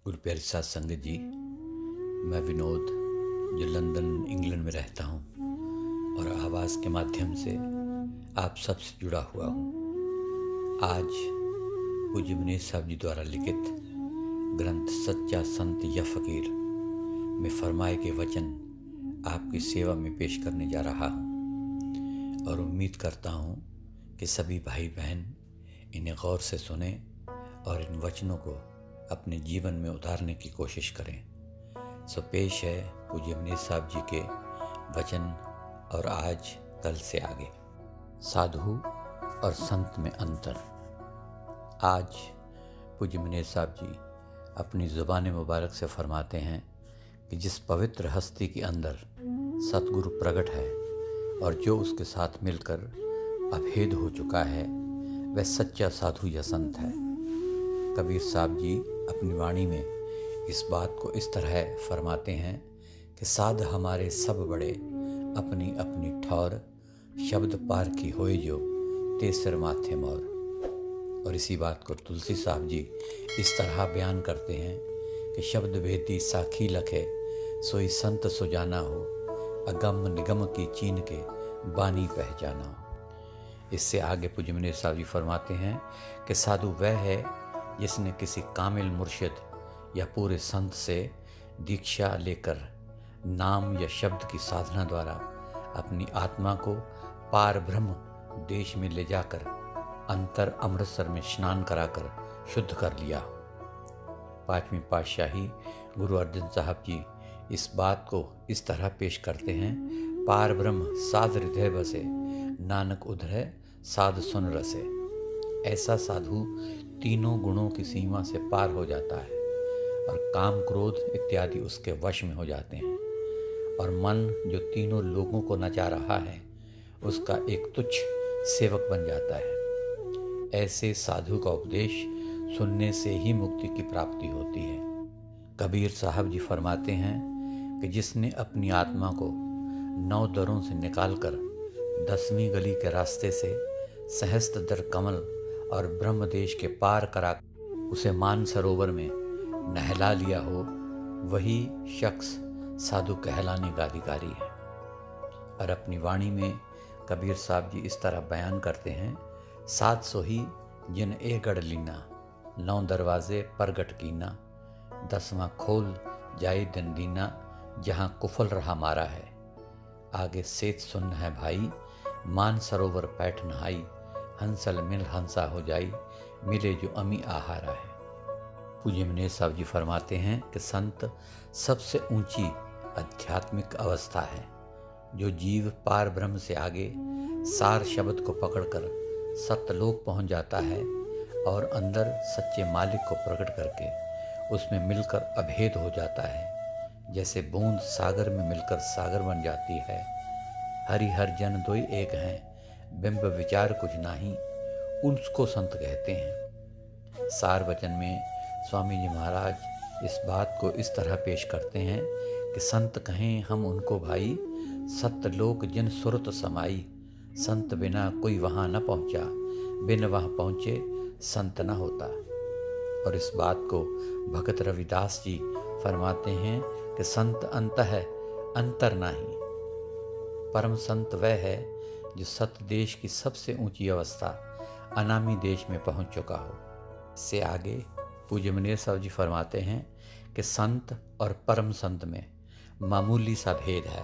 गुरु प्यारे साथ संगत जी, मैं विनोद जो लंदन इंग्लैंड में रहता हूँ और आवाज़ के माध्यम से आप सबसे जुड़ा हुआ हूँ। आज पूज्य मनीष साहब जी द्वारा लिखित ग्रंथ सच्चा संत या फ़कीर में फरमाए के वचन आपकी सेवा में पेश करने जा रहा हूँ और उम्मीद करता हूँ कि सभी भाई बहन इन्हें गौर से सुने और इन वचनों को अपने जीवन में उतारने की कोशिश करें। सो पेश है पूज्य मनीष साहब जी के वचन और आज कल से आगे। साधु और संत में अंतर। आज पूज्य मनीष साहब जी अपनी ज़ुबान मुबारक से फरमाते हैं कि जिस पवित्र हस्ती के अंदर सतगुरु प्रकट है और जो उसके साथ मिलकर अभेद हो चुका है वह सच्चा साधु या संत है। कबीर साहब जी अपनी वाणी में इस बात को इस तरह फरमाते हैं कि साध हमारे सब बड़े अपनी अपनी ठौर शब्द पार की होए जो तेसर माथे मोर। और इसी बात को तुलसी साहब जी इस तरह बयान करते हैं कि शब्द भेदी साखी लखे सोई संत सुजाना हो, अगम निगम की चीन के बानी पहचाना हो। इससे आगे पूज्य मनीष साहब जी फरमाते हैं कि साधु वह है जिसने किसी कामिल मुर्शिद या पूरे संत से दीक्षा लेकर नाम या शब्द की साधना द्वारा अपनी आत्मा को पार ब्रह्म देश में ले जाकर अंतर अमृतसर में स्नान कराकर शुद्ध कर लिया। पांचवीं पातशाही गुरु अर्जन साहब जी इस बात को इस तरह पेश करते हैं, पार ब्रह्म साध हृदय बसे नानक उधरे साध सुन रसे। ऐसा साधु तीनों गुणों की सीमा से पार हो जाता है और काम क्रोध इत्यादि उसके वश में हो जाते हैं और मन जो तीनों लोगों को नचा रहा है उसका एक तुच्छ सेवक बन जाता है। ऐसे साधु का उपदेश सुनने से ही मुक्ति की प्राप्ति होती है। कबीर साहब जी फरमाते हैं कि जिसने अपनी आत्मा को 9 दरों से निकालकर 10वीं गली के रास्ते से सहस्त्र दर कमल और ब्रह्मदेश के पार करा उसे मान सरोवर में नहला लिया हो, वही शख्स साधु कहलाने का अधिकारी है। और अपनी वाणी में कबीर साहब जी इस तरह बयान करते हैं, 700 ही जिन ए गढ़ लीना 9 दरवाजे परगट कीना, 10वां खोल जाए दिन दीना जहाँ कुफल रहा मारा है। आगे सेत सुन्न है भाई मान सरोवर पैठ नहाई, हंसल मिल हंसा हो जाई मिले जो अमी आहारा है। पूज्य मनीष साहब जी फरमाते हैं कि संत सबसे ऊंची आध्यात्मिक अवस्था है। जो जीव पार ब्रह्म से आगे सार शब्द को पकड़कर सत्यलोक पहुंच जाता है और अंदर सच्चे मालिक को प्रकट करके उसमें मिलकर अभेद हो जाता है। जैसे बूंद सागर में मिलकर सागर बन जाती है। हरि हर जन दोई एक हैं, बिंब विचार कुछ नाही, उसको संत कहते हैं। सार वचन में स्वामी जी महाराज इस बात को इस तरह पेश करते हैं कि संत कहें हम उनको भाई, सत्यलोक जिन सुरत समाई, संत बिना कोई वहाँ न पहुँचा, बिन वहाँ पहुँचे संत न होता। और इस बात को भगत रविदास जी फरमाते हैं कि संत अंत है अंतर नाही। परम संत वह है जो सत्य देश की सबसे ऊंची अवस्था अनामी देश में पहुंच चुका हो। इससे आगे पूज्य मनीष साहब जी फरमाते हैं कि संत और परम संत में मामूली सा भेद है।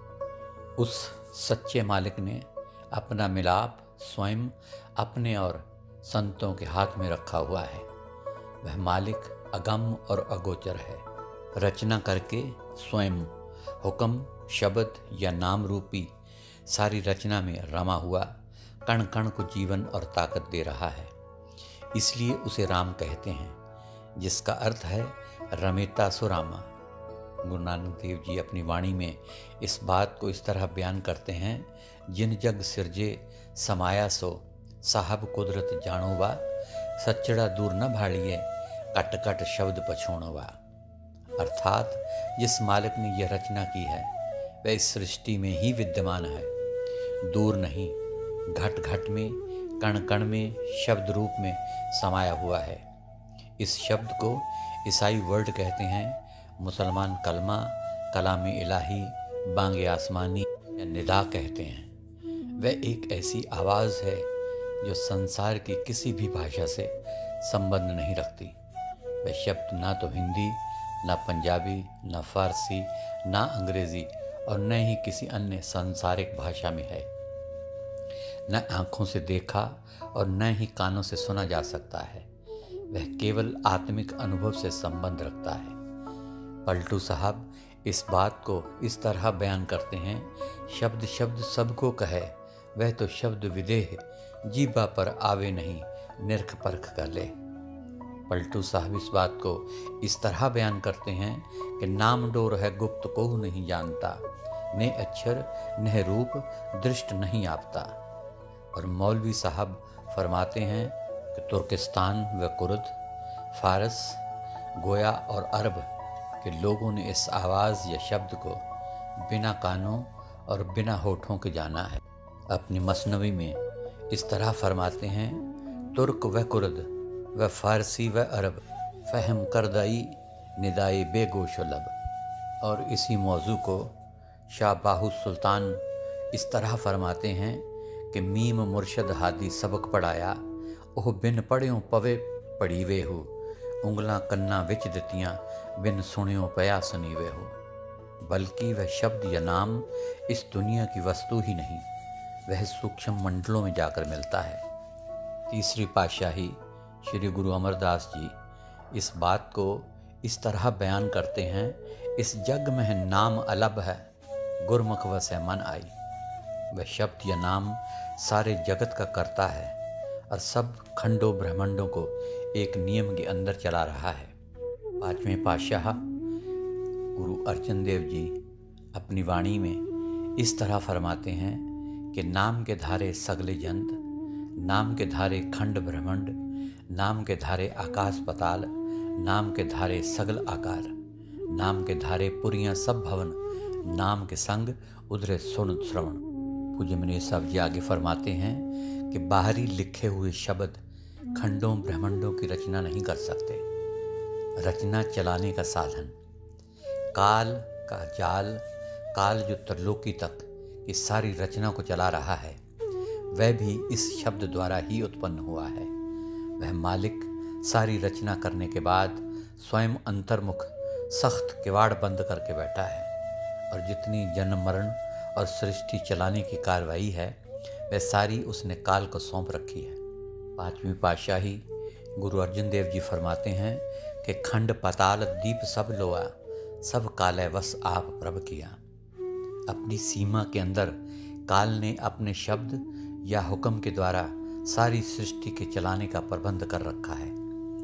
उस सच्चे मालिक ने अपना मिलाप स्वयं अपने और संतों के हाथ में रखा हुआ है। वह मालिक अगम और अगोचर है। रचना करके स्वयं हुक्म शब्द या नाम रूपी सारी रचना में रमा हुआ कण कण को जीवन और ताकत दे रहा है। इसलिए उसे राम कहते हैं, जिसका अर्थ है रमेता सुरामा। गुरु नानक देव जी अपनी वाणी में इस बात को इस तरह बयान करते हैं, जिन जग सिरजे समाया सो साहब कुदरत जानो वा, सच्चड़ा दूर न भाड़िए कट कट शब्द पछोणो वा। अर्थात जिस मालिक ने यह रचना की है वह इस सृष्टि में ही विद्यमान है, दूर नहीं, घट घट में कण कण में शब्द रूप में समाया हुआ है। इस शब्द को ईसाई वर्ड कहते हैं, मुसलमान कलमा, कलाम इलाही, बांग आसमानी या निदा कहते हैं। वह एक ऐसी आवाज़ है जो संसार की किसी भी भाषा से संबंध नहीं रखती। वह शब्द ना तो हिंदी, ना पंजाबी, ना फारसी, ना अंग्रेज़ी और न ही किसी अन्य सांसारिक भाषा में है। न आँखों से देखा और न ही कानों से सुना जा सकता है। वह केवल आत्मिक अनुभव से संबंध रखता है। पलटू साहब इस बात को इस तरह बयान करते हैं, शब्द शब्द सबको कहे, वह तो शब्द विदेह, जीबा पर आवे नहीं, निरख परख कर ले। पलटू साहब इस बात को इस तरह बयान करते हैं कि नाम डोर है गुप्त कोहू नहीं जानता, ने अक्षर नह रूप दृष्ट नहीं आपता। और मौलवी साहब फरमाते हैं कि तुर्किस्तान व कुर्द, फारस, गोया और अरब के लोगों ने इस आवाज़ या शब्द को बिना कानों और बिना होठों के जाना है। अपनी मसनवी में इस तरह फरमाते हैं, तुर्क व कुर्द व फारसी व अरब फ़हम करदाई निदाई बेगोश लब। और इसी मौजू को शाह बाहू सुल्तान इस तरह फरमाते हैं कि मीम मुर्शद हादी सबक पढ़ाया, ओह बिन पढ़ियों पवे पढ़ीवे हो, उंगलां कन्ना विच दितियां बिन सुनियों पया सुनीवे हो। बल्कि वह शब्द या नाम इस दुनिया की वस्तु ही नहीं, वह सूक्ष्म मंडलों में जाकर मिलता है। तीसरी पातशाही श्री गुरु अमरदास जी इस बात को इस तरह बयान करते हैं, इस जग में नाम अलग है, गुरमुख वसे मन आई। वह शब्द या नाम सारे जगत का करता है और सब खंडों ब्रह्मांडों को एक नियम के अंदर चला रहा है। पांचवें पातशाह गुरु अर्जन देव जी अपनी वाणी में इस तरह फरमाते हैं कि नाम के धारे सगले जंत, नाम के धारे खंड ब्रह्मांड, नाम के धारे आकाश पताल, नाम के धारे सगल आकार, नाम के धारे पुरियां सब भवन, नाम के संग उधरे सुन श्रवण। पूज्य मनीष साहब जी आगे फरमाते हैं कि बाहरी लिखे हुए शब्द खंडों ब्रह्मांडों की रचना नहीं कर सकते। रचना चलाने का साधन काल का जाल, काल जो त्रिलोकी तक इस सारी रचना को चला रहा है, वह भी इस शब्द द्वारा ही उत्पन्न हुआ है। वह मालिक सारी रचना करने के बाद स्वयं अंतर्मुख सख्त किवाड़ बंद करके बैठा है और जितनी जन्म मरण और सृष्टि चलाने की कार्रवाई है, वह सारी उसने काल को सौंप रखी है। पांचवी पातशाही गुरु अर्जन देव जी फरमाते हैं कि खंड पताल दीप सब लोआ, सब काले वस आप प्रभ किया। अपनी सीमा के अंदर काल ने अपने शब्द या हुक्म के द्वारा सारी सृष्टि के चलाने का प्रबंध कर रखा है।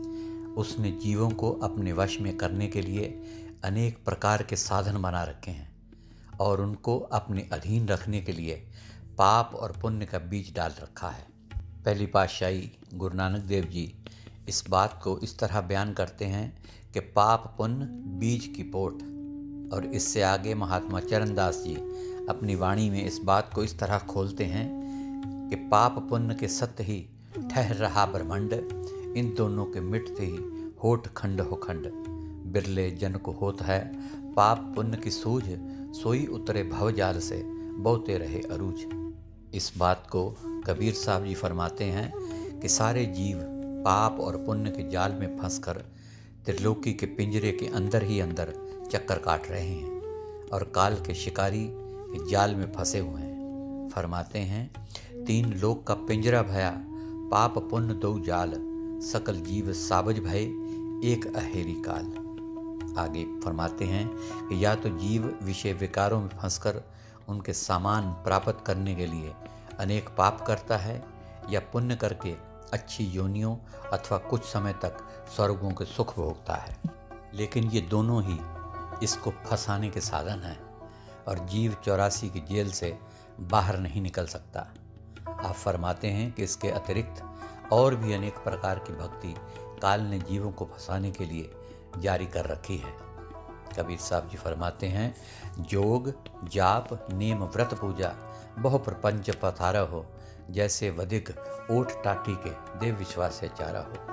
उसने जीवों को अपने वश में करने के लिए अनेक प्रकार के साधन बना रखे हैं और उनको अपने अधीन रखने के लिए पाप और पुण्य का बीज डाल रखा है। पहली पातशाही गुरु नानक देव जी इस बात को इस तरह बयान करते हैं कि पाप पुण्य बीज की पोट। और इससे आगे महात्मा चरणदास जी अपनी वाणी में इस बात को इस तरह खोलते हैं कि पाप पुण्य के सत्य ही ठहर रहा ब्रह्मांड, इन दोनों के मिटते ही होठ खंड हो खंड। बिरले जन को होता है पाप पुण्य की सूझ, सोई उतरे भवजाल से बहुते रहे अरूज। इस बात को कबीर साहब जी फरमाते हैं कि सारे जीव पाप और पुण्य के जाल में फंसकर त्रिलोकी के पिंजरे के अंदर ही अंदर चक्कर काट रहे हैं और काल के शिकारी के जाल में फंसे हुए हैं। फरमाते हैं, तीन लोक का पिंजरा भया, पाप पुण्य दो जाल, सकल जीव साबज भय, एक अहेरी काल। आगे फरमाते हैं कि या तो जीव विषय विकारों में फंसकर उनके सामान प्राप्त करने के लिए अनेक पाप करता है या पुण्य करके अच्छी योनियों अथवा कुछ समय तक स्वर्गों के सुख भोगता है। लेकिन ये दोनों ही इसको फंसाने के साधन हैं और जीव 84 की जेल से बाहर नहीं निकल सकता। आप फरमाते हैं कि इसके अतिरिक्त और भी अनेक प्रकार की भक्ति काल ने जीवों को फंसाने के लिए जारी कर रखी है। कबीर साहब जी फरमाते हैं, जोग जाप नेम व्रत पूजा बहु प्रपंच पथारा हो, जैसे वधिक ओठ टाटी के देव विश्वास से चारा हो।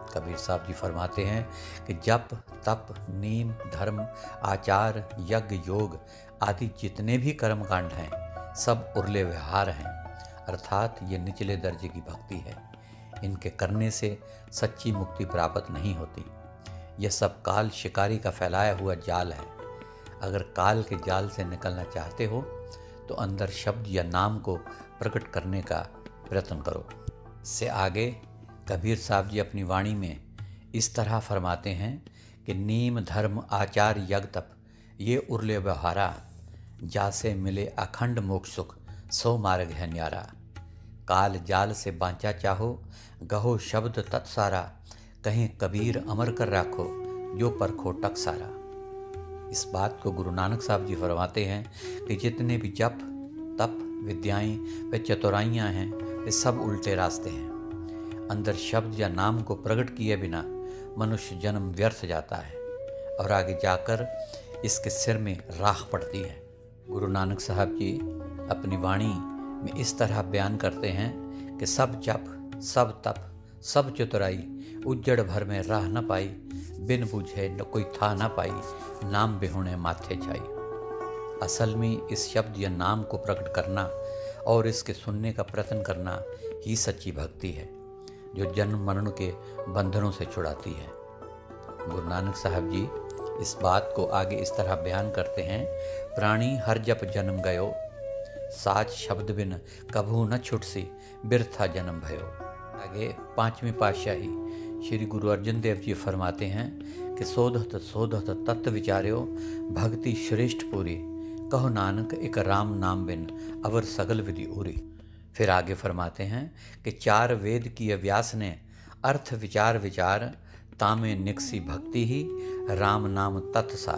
कबीर साहब जी फरमाते हैं कि जप, तप, नीम, धर्म, आचार, यज्ञ, योग आदि जितने भी कर्मकांड हैं सब उर्ले व्यवहार हैं, अर्थात ये निचले दर्जे की भक्ति है। इनके करने से सच्ची मुक्ति प्राप्त नहीं होती। यह सब काल शिकारी का फैलाया हुआ जाल है। अगर काल के जाल से निकलना चाहते हो तो अंदर शब्द या नाम को प्रकट करने का प्रयत्न करो। इससे आगे कबीर साहब जी अपनी वाणी में इस तरह फरमाते हैं कि नीम, धर्म, आचार, यज्ञ, तप ये उर्ले व्यवहारा, जासे मिले अखंड मोक्ष सुख, सो मार्ग है न्यारा। काल जाल से बांचा चाहो, गहो शब्द तत्सारा, कहीं कबीर अमर कर राखो, जो परखो टक सारा। इस बात को गुरु नानक साहब जी फरमाते हैं कि जितने भी जप, तप, विद्याएं व चतुराइयाँ हैं वे सब उल्टे रास्ते हैं। अंदर शब्द या नाम को प्रकट किए बिना मनुष्य जन्म व्यर्थ जाता है और आगे जाकर इसके सिर में राख पड़ती है। गुरु नानक साहब जी अपनी वाणी में इस तरह बयान करते हैं कि सब जप, सब तप, सब चतुराई, उज्जड़ भर में राह न पाई, बिन बूझे न कोई था न पाई, नाम बिहुने माथे छाई। असल में इस शब्द या नाम को प्रकट करना और इसके सुनने का प्रयत्न करना ही सच्ची भक्ति है, जो जन्म मरण के बंधनों से छुड़ाती है। गुरु नानक साहब जी इस बात को आगे इस तरह बयान करते हैं, प्राणी हर जप जन्म गयो, साच शब्द बिन कभू न छुटसी, बिरथा जन्म भयो। आगे पांचवी पातशाही श्री गुरु अर्जन देव जी फरमाते हैं कि सोधत सोधत तत्व विचार्यो, भक्ति श्रेष्ठ पूरी, कहो नानक एक राम नाम बिन, अवर सगल विधि उरी। फिर आगे फरमाते हैं कि चार वेद की व्यास ने, अर्थ विचार विचार, तामे निकसी भक्ति ही, राम नाम तत्सार।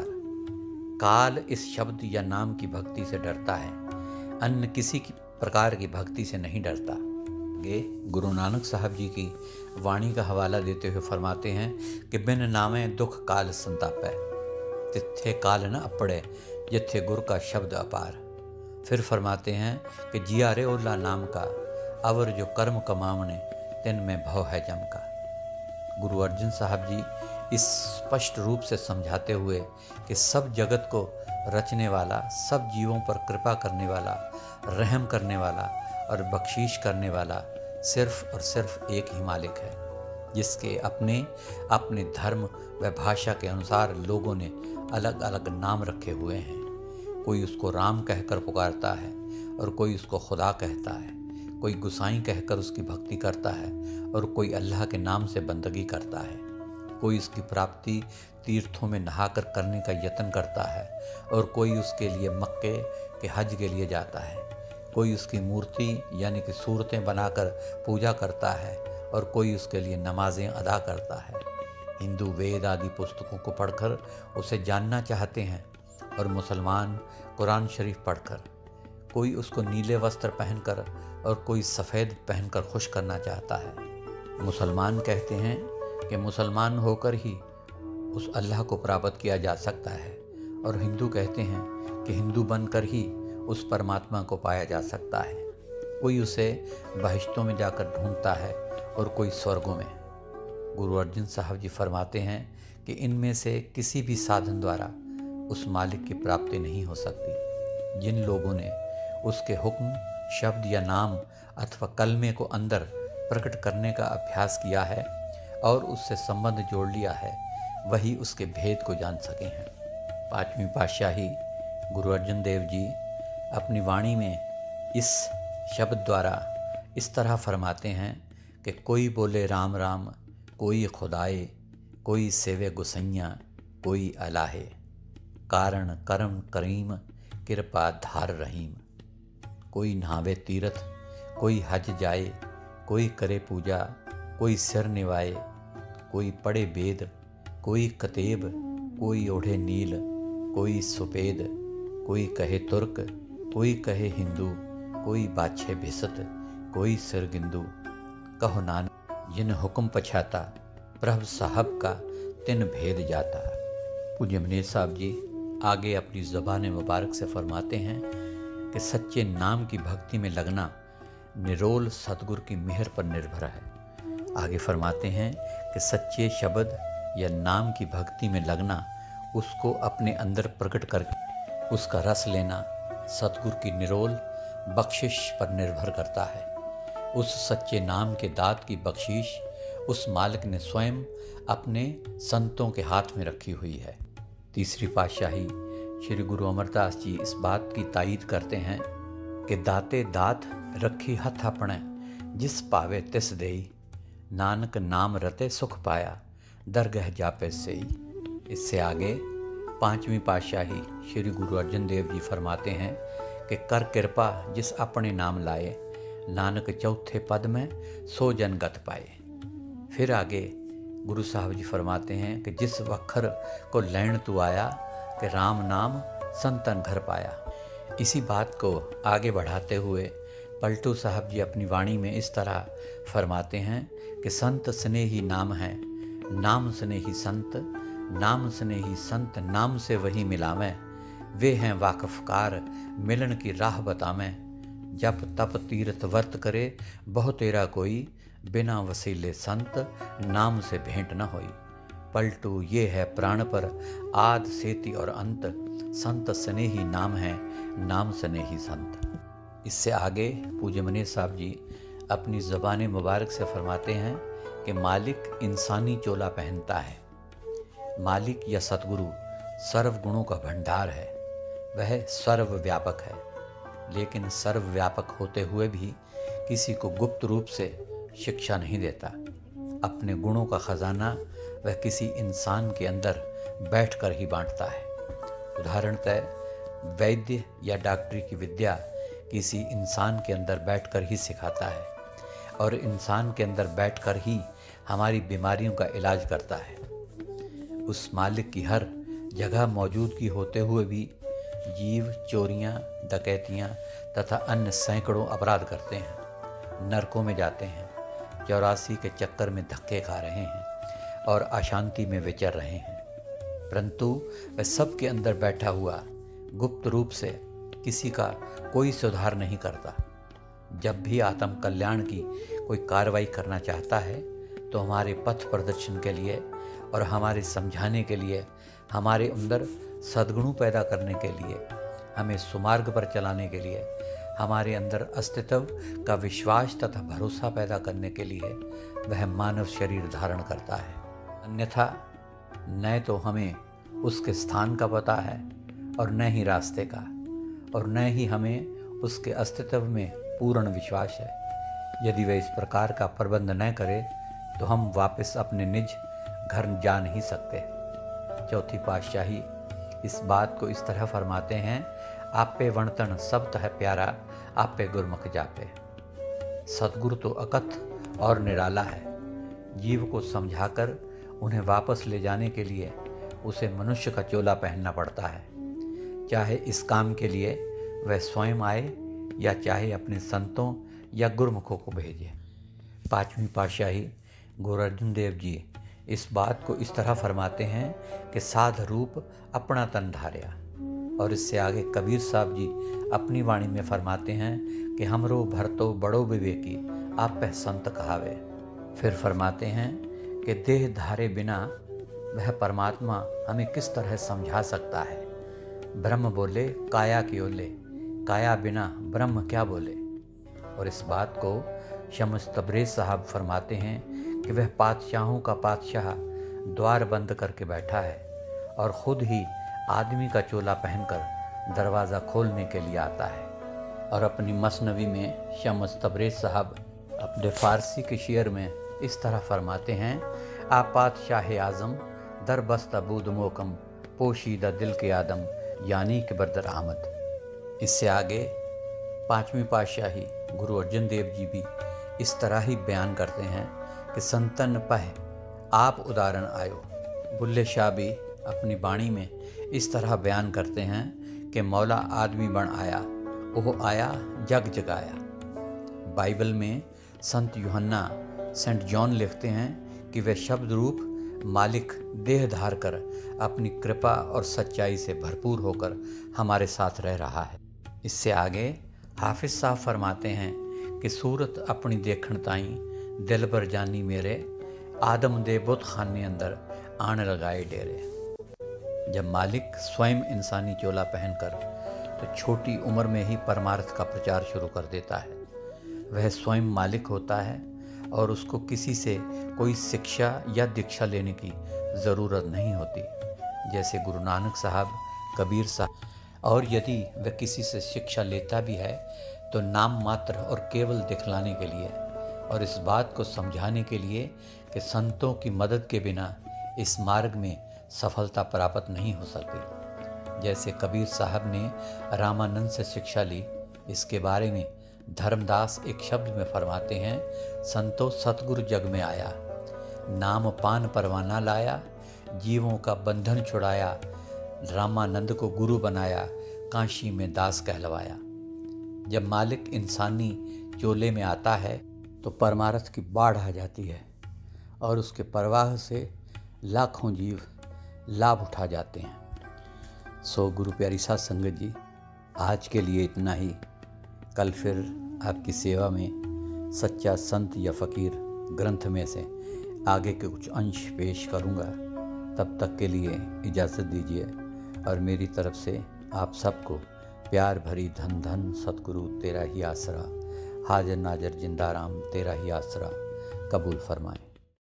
काल इस शब्द या नाम की भक्ति से डरता है, अन्य किसी की प्रकार की भक्ति से नहीं डरता। आगे गुरु नानक साहब जी की वाणी का हवाला देते हुए फरमाते हैं कि बिन नामे दुख काल संतापै, तिथे काल न अपड़े, जिथे गुर का शब्द अपार। फिर फरमाते हैं कि जिया रे ओला नाम का, अवर जो कर्म कमावने, तिन में भव है जम का। गुरु अर्जन साहब जी इस स्पष्ट रूप से समझाते हुए कि सब जगत को रचने वाला, सब जीवों पर कृपा करने वाला, रहम करने वाला और बख्शीश करने वाला सिर्फ और सिर्फ एक ही मालिक है, जिसके अपने अपने धर्म व भाषा के अनुसार लोगों ने अलग अलग नाम रखे हुए हैं। कोई उसको राम कहकर पुकारता है और कोई उसको खुदा कहता है, कोई गुसाई कहकर उसकी भक्ति करता है और कोई अल्लाह के नाम से बंदगी करता है, कोई उसकी प्राप्ति तीर्थों में नहाकर करने का यत्न करता है और कोई उसके लिए मक्के के हज के लिए जाता है, कोई उसकी मूर्ति यानी कि सूरतें बनाकर पूजा करता है और कोई उसके लिए नमाजें अदा करता है। हिंदू वेद आदि पुस्तकों को पढ़कर उसे जानना चाहते हैं और मुसलमान कुरान शरीफ पढ़कर, कोई उसको नीले वस्त्र पहनकर और कोई सफ़ेद पहनकर खुश करना चाहता है। मुसलमान कहते हैं कि मुसलमान होकर ही उस अल्लाह को प्राप्त किया जा सकता है और हिंदू कहते हैं कि हिंदू बनकर ही उस परमात्मा को पाया जा सकता है। कोई उसे बहिश्तों में जाकर ढूंढता है और कोई स्वर्गों में। गुरु अर्जन साहब जी फरमाते हैं कि इनमें से किसी भी साधन द्वारा उस मालिक की प्राप्ति नहीं हो सकती। जिन लोगों ने उसके हुक्म, शब्द या नाम अथवा कलमे को अंदर प्रकट करने का अभ्यास किया है और उससे संबंध जोड़ लिया है, वही उसके भेद को जान सके हैं। पांचवी पातशाही गुरु अर्जन देव जी अपनी वाणी में इस शब्द द्वारा इस तरह फरमाते हैं कि कोई बोले राम राम, कोई खुदाए, कोई सेवे गुसैया, कोई अलाहे, कारण करम करीम, कृपा धार रहीम। कोई नहावे तीर्थ, कोई हज जाए, कोई करे पूजा, कोई सिर निवाए, कोई पढ़े वेद, कोई कतेब, कोई ओढ़े नील, कोई सुपेद, कोई कहे तुर्क, कोई कहे हिंदू, कोई बाछे भिसत, कोई सिर गिंदू। कहो नानक जिन हुक्म पछाता, प्रभु साहब का तिन भेद जाता। पूज्य मनीष साहब जी आगे अपनी ज़बान मुबारक से फरमाते हैं कि सच्चे नाम की भक्ति में लगना निरोल सतगुरु की मेहर पर निर्भर है। आगे फरमाते हैं कि सच्चे शब्द या नाम की भक्ति में लगना, उसको अपने अंदर प्रकट करके उसका रस लेना सतगुरु की निरोल बख्शिश पर निर्भर करता है। उस सच्चे नाम के दात की बख्शीश उस मालिक ने स्वयं अपने संतों के हाथ में रखी हुई है। तीसरी पातशाही श्री गुरु अमरदास जी इस बात की तायीद करते हैं कि दाते दात रखी हथ अपने, जिस पावे तिस देई, नानक नाम रते सुख पाया, दरगह जापे सेई। इससे आगे पांचवी पातशाही श्री गुरु अर्जन देव जी फरमाते हैं कि कर कृपा जिस अपने नाम लाए, नानक चौथे पद में सो जन गत पाए। फिर आगे गुरु साहब जी फरमाते हैं कि जिस वखर को लैण तू आया, कि राम नाम संतन घर पाया। इसी बात को आगे बढ़ाते हुए पलटू साहब जी अपनी वाणी में इस तरह फरमाते हैं कि संत स्नेही नाम है, नाम स्नेही संत, नाम स्नेही संत नाम से वही मिलावें, वे हैं वाकफकार मिलन की राह बतावें, जप तप तीर्थ वर्त करे बहु तेरा कोई, बिना वसीले संत नाम से भेंट न होई। पलटू ये है प्राण पर आद सेति और अंत, संत स्नेही नाम है, नाम स्नेही संत। इससे आगे पूज्य मनीष साहब जी अपनी ज़बान मुबारक से फरमाते हैं कि मालिक इंसानी चोला पहनता है। मालिक या सतगुरु सर्व गुणों का भंडार है, वह सर्वव्यापक है, लेकिन सर्वव्यापक होते हुए भी किसी को गुप्त रूप से शिक्षा नहीं देता। अपने गुणों का खजाना वह किसी इंसान के अंदर बैठकर ही बांटता है। उदाहरणतः वैद्य या डॉक्टरी की विद्या किसी इंसान के अंदर बैठकर ही सिखाता है और इंसान के अंदर बैठकर ही हमारी बीमारियों का इलाज करता है। उस मालिक की हर जगह मौजूदगी होते हुए भी जीव चोरियां, डकैतियां तथा अन्य सैकड़ों अपराध करते हैं, नरकों में जाते हैं, 84 के चक्कर में धक्के खा रहे हैं और अशांति में विचर रहे हैं, परंतु वह सबके अंदर बैठा हुआ गुप्त रूप से किसी का कोई सुधार नहीं करता। जब भी आत्म कल्याण की कोई कार्रवाई करना चाहता है तो हमारे पथ प्रदर्शन के लिए और हमारे समझाने के लिए, हमारे अंदर सद्गुण पैदा करने के लिए, हमें सुमार्ग पर चलाने के लिए, हमारे अंदर अस्तित्व का विश्वास तथा भरोसा पैदा करने के लिए वह मानव शरीर धारण करता है। अन्यथा न तो हमें उसके स्थान का पता है और न ही रास्ते का, और न ही हमें उसके अस्तित्व में पूर्ण विश्वास है। यदि वह इस प्रकार का प्रबंध न करे तो हम वापस अपने निज घर जा नहीं सकते। चौथी पातशाही इस बात को इस तरह फरमाते हैं, आपे वणतन सब तह प्यारा, आपे गुरमुख जापे। सतगुरु तो अकथ और निराला है। जीव को समझाकर उन्हें वापस ले जाने के लिए उसे मनुष्य का चोला पहनना पड़ता है, चाहे इस काम के लिए वह स्वयं आए या चाहे अपने संतों या गुरमुखों को भेजे। पांचवी पातशाही गुरु अर्जन देव जी इस बात को इस तरह फरमाते हैं कि साध रूप अपना तन धार्या। और इससे आगे कबीर साहब जी अपनी वाणी में फरमाते हैं कि हमरो भरतो बड़ो विवेकी, आप पह संत कहावे। फिर फरमाते हैं कि देह धारे बिना वह परमात्मा हमें किस तरह समझा सकता है। ब्रह्म बोले काया की ओले, काया बिना ब्रह्म क्या बोले। और इस बात को शम्स तबरेज़ साहब फरमाते हैं कि वह पातशाहों का पातशाह द्वार बंद करके बैठा है और ख़ुद ही आदमी का चोला पहनकर दरवाज़ा खोलने के लिए आता है। और अपनी मसनवी में शम्स तबरेज़ साहब अपने फ़ारसी के शेर में इस तरह फरमाते हैं, आ पातशाह आज़म दर बस्ता बूद मोकम, पोशीदा दिल के आदम, यानी कि बरदर अहमद। इससे आगे पांचवी पातशाही गुरु अर्जन देव जी भी इस तरह ही बयान करते हैं कि संतन पह आप उदाहरण आयो। बुल्ले शाह भी अपनी बाणी में इस तरह बयान करते हैं कि मौला आदमी बन आया, ओह आया जग जगाया। बाइबल में संत यूहन्ना सेंट जॉन लिखते हैं कि वह शब्द रूप मालिक देह धार कर अपनी कृपा और सच्चाई से भरपूर होकर हमारे साथ रह रहा है। इससे आगे हाफिज साहब फरमाते हैं कि सूरत अपनी देखण ताई दिल पर जानी मेरे, आदम दे बुत खाने अंदर आण लगाए डेरे। जब मालिक स्वयं इंसानी चोला पहनकर तो छोटी उम्र में ही परमार्थ का प्रचार शुरू कर देता है। वह स्वयं मालिक होता है और उसको किसी से कोई शिक्षा या दीक्षा लेने की ज़रूरत नहीं होती, जैसे गुरु नानक साहब, कबीर साहब। और यदि वह किसी से शिक्षा लेता भी है तो नाम मात्र और केवल दिखलाने के लिए, और इस बात को समझाने के लिए कि संतों की मदद के बिना इस मार्ग में सफलता प्राप्त नहीं हो सकती। जैसे कबीर साहब ने रामानंद से शिक्षा ली, इसके बारे में धर्मदास एक शब्द में फरमाते हैं, संतो सतगुरु जग में आया, नाम पान परवाना लाया, जीवों का बंधन छुड़ाया, रामानंद को गुरु बनाया, काशी में दास कहलवाया। जब मालिक इंसानी चोले में आता है तो परमार्थ की बाढ़ आ जाती है और उसके प्रवाह से लाखों जीव लाभ उठा जाते हैं। सो गुरु प्यारी साध संगत जी, आज के लिए इतना ही। कल फिर आपकी सेवा में सच्चा संत या फ़कीर ग्रंथ में से आगे के कुछ अंश पेश करूँगा। तब तक के लिए इजाज़त दीजिए और मेरी तरफ से आप सबको प्यार भरी धन धन सतगुरु तेरा ही आसरा, हाजिर नाजर जिंदा राम तेरा ही आसरा कबूल फरमाएं।